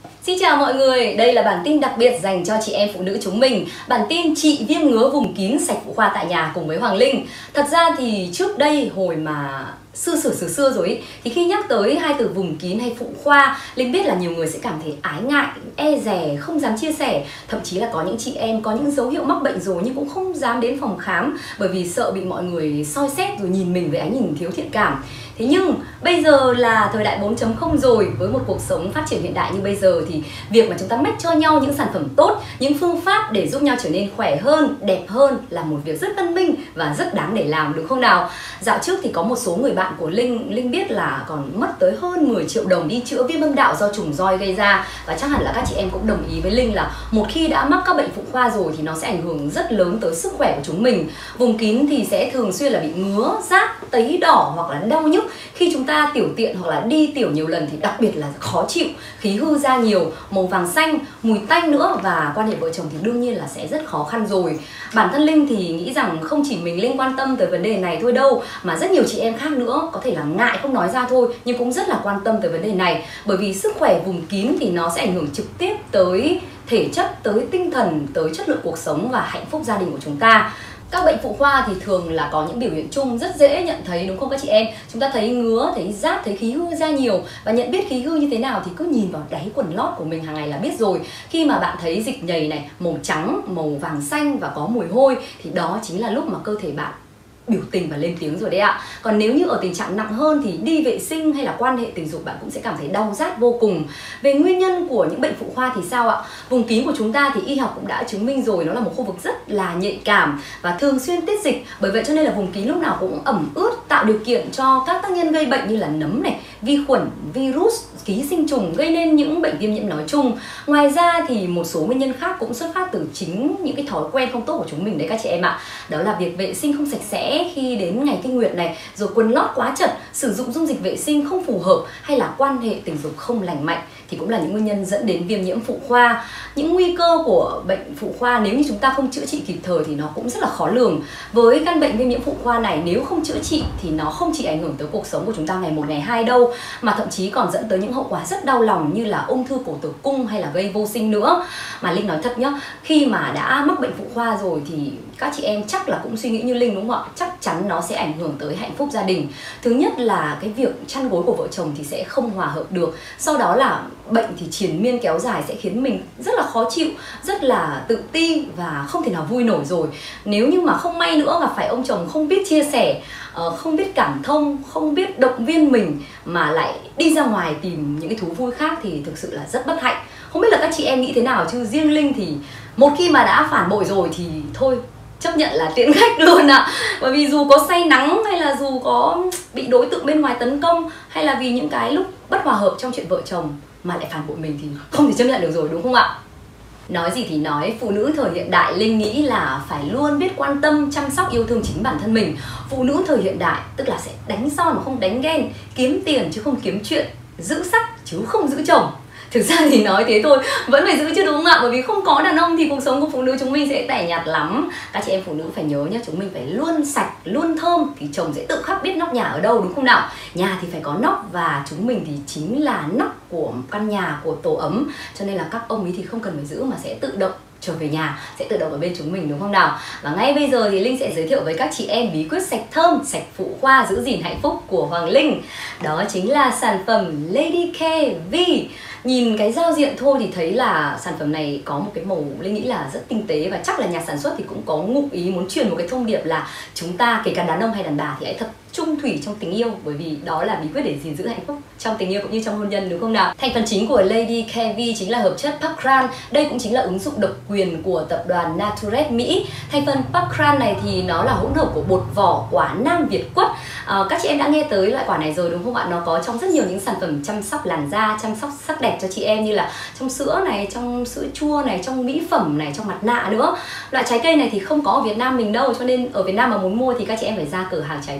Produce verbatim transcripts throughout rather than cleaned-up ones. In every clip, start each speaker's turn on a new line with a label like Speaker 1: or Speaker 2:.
Speaker 1: Xin chào mọi người, đây là bản tin đặc biệt dành cho chị em phụ nữ chúng mình. Bản tin trị viêm ngứa vùng kín sạch phụ khoa tại nhà cùng với Hoàng Linh. Thật ra thì trước đây hồi mà xưa xưa xưa xưa rồi ý, thì khi nhắc tới hai từ vùng kín hay phụ khoa, Linh biết là nhiều người sẽ cảm thấy ái ngại, e dè, không dám chia sẻ. Thậm chí là có những chị em có những dấu hiệu mắc bệnh rồi nhưng cũng không dám đến phòng khám, bởi vì sợ bị mọi người soi xét rồi nhìn mình với ánh nhìn thiếu thiện cảm. Thế nhưng bây giờ là thời đại bốn chấm không rồi, với một cuộc sống phát triển hiện đại như bây giờ thì việc mà chúng ta match cho nhau những sản phẩm tốt, những phương pháp để giúp nhau trở nên khỏe hơn, đẹp hơn là một việc rất văn minh và rất đáng để làm, đúng không nào? Dạo trước thì có một số người bạn của Linh, Linh biết là còn mất tới hơn mười triệu đồng đi chữa viêm âm đạo do trùng roi gây ra. Và chắc hẳn là các chị em cũng đồng ý với Linh là một khi đã mắc các bệnh phụ khoa rồi thì nó sẽ ảnh hưởng rất lớn tới sức khỏe của chúng mình. Vùng kín thì sẽ thường xuyên là bị ngứa, rát, tấy đỏ hoặc là đau nhức. Khi chúng ta tiểu tiện hoặc là đi tiểu nhiều lần thì đặc biệt là khó chịu, khí hư ra nhiều, màu vàng xanh, mùi tanh nữa, và quan hệ vợ chồng thì đương nhiên là sẽ rất khó khăn rồi. Bản thân Linh thì nghĩ rằng không chỉ mình Linh quan tâm tới vấn đề này thôi đâu, mà rất nhiều chị em khác nữa có thể là ngại không nói ra thôi nhưng cũng rất là quan tâm tới vấn đề này. Bởi vì sức khỏe vùng kín thì nó sẽ ảnh hưởng trực tiếp tới thể chất, tới tinh thần, tới chất lượng cuộc sống và hạnh phúc gia đình của chúng ta. Các bệnh phụ khoa thì thường là có những biểu hiện chung rất dễ nhận thấy, đúng không các chị em? Chúng ta thấy ngứa, thấy rát, thấy khí hư ra nhiều. Và nhận biết khí hư như thế nào thì cứ nhìn vào đáy quần lót của mình hàng ngày là biết rồi. Khi mà bạn thấy dịch nhầy này, màu trắng, màu vàng xanh và có mùi hôi thì đó chính là lúc mà cơ thể bạn biểu tình và lên tiếng rồi đấy ạ. Còn nếu như ở tình trạng nặng hơn thì đi vệ sinh hay là quan hệ tình dục bạn cũng sẽ cảm thấy đau rát vô cùng. Về nguyên nhân của những bệnh phụ khoa thì sao ạ? Vùng kín của chúng ta thì y học cũng đã chứng minh rồi, nó là một khu vực rất là nhạy cảm và thường xuyên tiết dịch. Bởi vậy cho nên là vùng kín lúc nào cũng ẩm ướt, tạo điều kiện cho các tác nhân gây bệnh như là nấm này, vi khuẩn, virus, ký sinh trùng gây nên những bệnh viêm nhiễm nói chung. Ngoài ra thì một số nguyên nhân khác cũng xuất phát từ chính những cái thói quen không tốt của chúng mình đấy các chị em ạ. Đó là việc vệ sinh không sạch sẽ khi đến ngày kinh nguyệt này, rồi quần lót quá chật, sử dụng dung dịch vệ sinh không phù hợp hay là quan hệ tình dục không lành mạnh thì cũng là những nguyên nhân dẫn đến viêm nhiễm phụ khoa. Những nguy cơ của bệnh phụ khoa nếu như chúng ta không chữa trị kịp thời thì nó cũng rất là khó lường. Với căn bệnh viêm nhiễm phụ khoa này, nếu không chữa trị thì nó không chỉ ảnh hưởng tới cuộc sống của chúng ta ngày một ngày hai đâu, mà thậm chí còn dẫn tới những hậu quả rất đau lòng như là ung thư cổ tử cung hay là gây vô sinh nữa. Mà Linh nói thật nhá, khi mà đã mắc bệnh phụ khoa rồi thì các chị em chắc là cũng suy nghĩ như Linh đúng không ạ? Chắc chắn nó sẽ ảnh hưởng tới hạnh phúc gia đình. Thứ nhất là cái việc chăn gối của vợ chồng thì sẽ không hòa hợp được. Sau đó là bệnh thì triền miên kéo dài sẽ khiến mình rất là khó chịu, rất là tự ti và không thể nào vui nổi rồi. Nếu như mà không may nữa gặp phải ông chồng không biết chia sẻ, không biết cảm thông, không biết động viên mình mà lại đi ra ngoài tìm những cái thú vui khác thì thực sự là rất bất hạnh. Không biết là các chị em nghĩ thế nào, chứ riêng Linh thì một khi mà đã phản bội rồi thì thôi, chấp nhận là tiễn khách luôn ạ. À. Bởi vì dù có say nắng hay là dù có bị đối tượng bên ngoài tấn công hay là vì những cái lúc bất hòa hợp trong chuyện vợ chồng mà lại phản bội mình thì không thể chấp nhận được rồi, đúng không ạ? Nói gì thì nói, phụ nữ thời hiện đại Linh nghĩ là phải luôn biết quan tâm, chăm sóc, yêu thương chính bản thân mình. Phụ nữ thời hiện đại tức là sẽ đánh son mà không đánh ghen, kiếm tiền chứ không kiếm chuyện, giữ sắc chứ không giữ chồng. Thực ra thì nói thế thôi, vẫn phải giữ chứ đúng không ạ? Bởi vì không có đàn ông thì cuộc sống của phụ nữ chúng mình sẽ tẻ nhạt lắm. Các chị em phụ nữ phải nhớ nhá, chúng mình phải luôn sạch, luôn thơm thì chồng sẽ tự khắc biết nóc nhà ở đâu, đúng không nào? Nhà thì phải có nóc và chúng mình thì chính là nóc của căn nhà, của tổ ấm. Cho nên là các ông ấy thì không cần phải giữ mà sẽ tự động trở về nhà, sẽ tự động ở bên chúng mình, đúng không nào? Và ngay bây giờ thì Linh sẽ giới thiệu với các chị em bí quyết sạch thơm, sạch phụ khoa, giữ gìn hạnh phúc của Hoàng Linh. Đó chính là sản phẩm Lady Care V. Nhìn cái giao diện thôi thì thấy là sản phẩm này có một cái màu Linh nghĩ là rất tinh tế, và chắc là nhà sản xuất thì cũng có ngụ ý muốn truyền một cái thông điệp là chúng ta, kể cả đàn ông hay đàn bà, thì hãy thật chung thủy trong tình yêu, bởi vì đó là bí quyết để gìn giữ hạnh phúc trong tình yêu cũng như trong hôn nhân, đúng không nào? Thành phần chính của Lady Care V chính là hợp chất Pakran. Đây cũng chính là ứng dụng độc quyền của tập đoàn Naturet Mỹ. Thành phần Pakran này thì nó là hỗn hợp của bột vỏ quả Nam Việt quất. À, các chị em đã nghe tới loại quả này rồi đúng không ạ? Nó có trong rất nhiều những sản phẩm chăm sóc làn da, chăm sóc sắc đẹp cho chị em, như là trong sữa này, trong sữa chua này, trong mỹ phẩm này, trong mặt nạ nữa. Loại trái cây này thì không có ở Việt Nam mình đâu, cho nên ở Việt Nam mà muốn mua thì các chị em phải ra cửa hàng trái cây nhập khẩu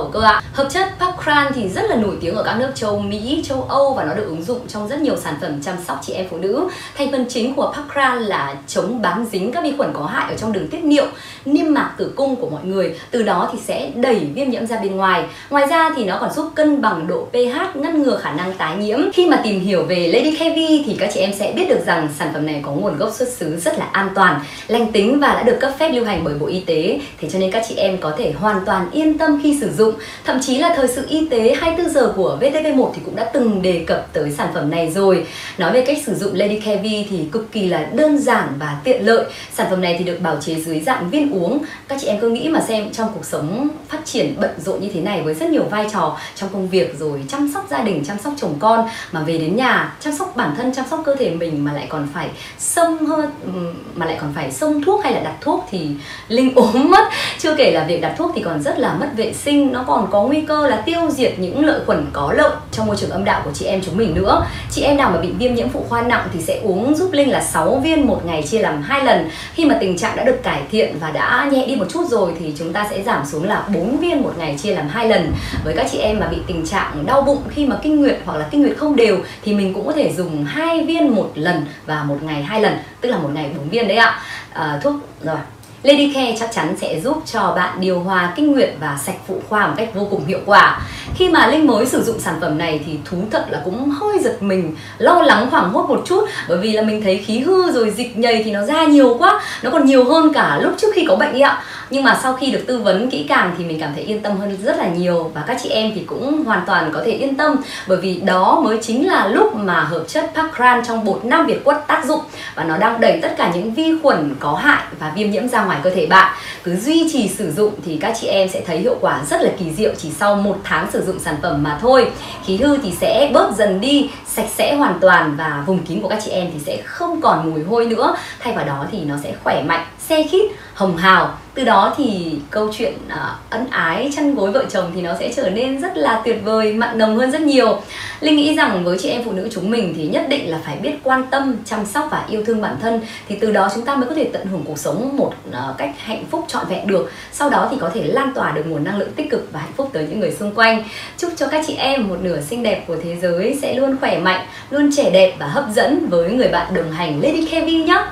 Speaker 1: khẩu cơ ạ. Hợp chất Parkran thì rất là nổi tiếng ở các nước châu Mỹ, châu Âu và nó được ứng dụng trong rất nhiều sản phẩm chăm sóc chị em phụ nữ. Thành phần chính của Parkran là chống bám dính các vi khuẩn có hại ở trong đường tiết niệu, niêm mạc tử cung của mọi người, từ đó thì sẽ đẩy viêm nhiễm ra bên ngoài. Ngoài ra thì nó còn giúp cân bằng độ pH, ngăn ngừa khả năng tái nhiễm. Khi mà tìm hiểu về Lady Kevi thì các chị em sẽ biết được rằng sản phẩm này có nguồn gốc xuất xứ rất là an toàn, lành tính và đã được cấp phép lưu hành bởi Bộ Y tế. Thế cho nên các chị em có thể hoàn toàn yên tâm khi sử dụng. Thậm chí là thời sự y tế hai mươi tư giờ của vê tê vê một thì cũng đã từng đề cập tới sản phẩm này rồi. Nói về cách sử dụng Lady Kevi thì cực kỳ là đơn giản và tiện lợi. Sản phẩm này thì được bào chế dưới dạng viên uống. Các chị em cứ nghĩ mà xem, trong cuộc sống phát triển bận rộn như thế này với rất nhiều vai trò trong công việc, rồi chăm sóc gia đình, chăm sóc chồng con, mà về đến nhà chăm sóc bản thân, chăm sóc cơ thể mình mà lại còn phải xông hơn mà lại còn phải xông thuốc hay là đặt thuốc thì Linh ốm mất. Chưa kể là việc đặt thuốc thì còn rất là mất vệ sinh, nó còn có nguy cơ là tiêu diệt những lợi khuẩn có lợi trong môi trường âm đạo của chị em chúng mình nữa. Chị em nào mà bị viêm nhiễm phụ khoa nặng thì sẽ uống giúp Linh là sáu viên một ngày chia làm hai lần. Khi mà tình trạng đã được cải thiện và đã nhẹ đi một chút rồi thì chúng ta sẽ giảm xuống là bốn viên một ngày chia làm hai lần. Với các chị em mà bị tình trạng đau bụng khi mà kinh nguyệt hoặc là kinh nguyệt không đều thì mình cũng có thể dùng hai viên một lần và một ngày hai lần, tức là một ngày bốn viên đấy ạ. À, thuốc rồi. Lady Care chắc chắn sẽ giúp cho bạn điều hòa kinh nguyệt và sạch phụ khoa một cách vô cùng hiệu quả. Khi mà Linh mới sử dụng sản phẩm này thì thú thật là cũng hơi giật mình, lo lắng hoảng hốt một chút, bởi vì là mình thấy khí hư rồi dịch nhầy thì nó ra nhiều quá, nó còn nhiều hơn cả lúc trước khi có bệnh ấy ạ. Nhưng mà sau khi được tư vấn kỹ càng thì mình cảm thấy yên tâm hơn rất là nhiều, và các chị em thì cũng hoàn toàn có thể yên tâm, bởi vì đó mới chính là lúc mà hợp chất Parkran trong bột Nam Việt Quất tác dụng, và nó đang đẩy tất cả những vi khuẩn có hại và viêm nhiễm ra ngoài cơ thể bạn. Cứ duy trì sử dụng thì các chị em sẽ thấy hiệu quả rất là kỳ diệu chỉ sau một tháng sử dụng sản phẩm mà thôi. Khí hư thì sẽ bớt dần đi, sạch sẽ hoàn toàn, và vùng kín của các chị em thì sẽ không còn mùi hôi nữa. Thay vào đó thì nó sẽ khỏe mạnh, se khít, hồng hào. Từ đó thì câu chuyện uh, ân ái chăn gối vợ chồng thì nó sẽ trở nên rất là tuyệt vời, mặn nồng hơn rất nhiều. Linh nghĩ rằng với chị em phụ nữ chúng mình thì nhất định là phải biết quan tâm, chăm sóc và yêu thương bản thân, thì từ đó chúng ta mới có thể tận hưởng cuộc sống một uh, cách hạnh phúc trọn vẹn được. Sau đó thì có thể lan tỏa được nguồn năng lượng tích cực và hạnh phúc tới những người xung quanh. Chúc cho các chị em một nửa xinh đẹp của thế giới sẽ luôn khỏe mạnh, luôn trẻ đẹp và hấp dẫn với người bạn đồng hành Lady Kevi nhé.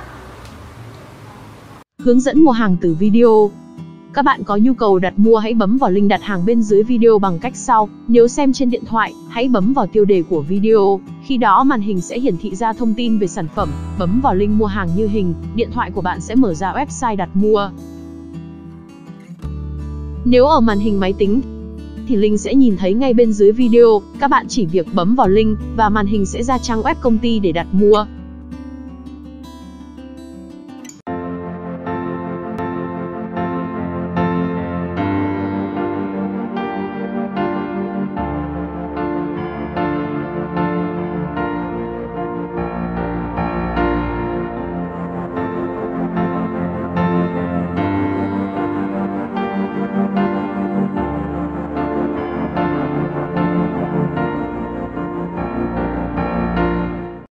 Speaker 2: Hướng dẫn mua hàng từ video. Các bạn có nhu cầu đặt mua hãy bấm vào link đặt hàng bên dưới video bằng cách sau. Nếu xem trên điện thoại, hãy bấm vào tiêu đề của video. Khi đó màn hình sẽ hiển thị ra thông tin về sản phẩm. Bấm vào link mua hàng như hình, điện thoại của bạn sẽ mở ra website đặt mua. Nếu ở màn hình máy tính thì link sẽ nhìn thấy ngay bên dưới video. Các bạn chỉ việc bấm vào link và màn hình sẽ ra trang web công ty để đặt mua.